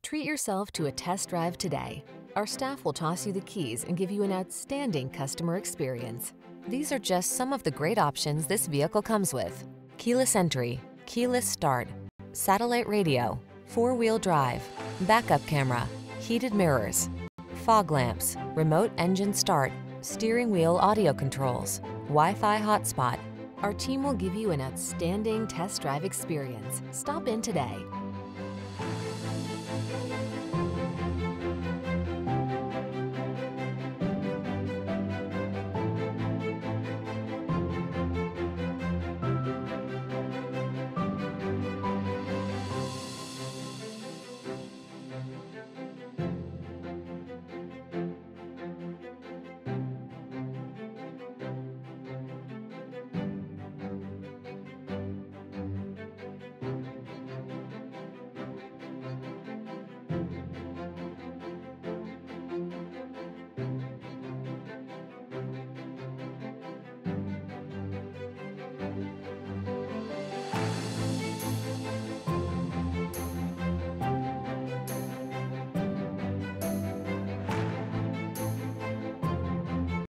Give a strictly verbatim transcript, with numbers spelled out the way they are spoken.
Treat yourself to a test drive today. Our staff will toss you the keys and give you an outstanding customer experience. These are just some of the great options this vehicle comes with: keyless entry, keyless start, satellite radio, four-wheel drive, backup camera, heated mirrors, fog lamps, remote engine start, steering wheel audio controls, Wi-Fi hotspot. Our team will give you an outstanding test drive experience. Stop in today.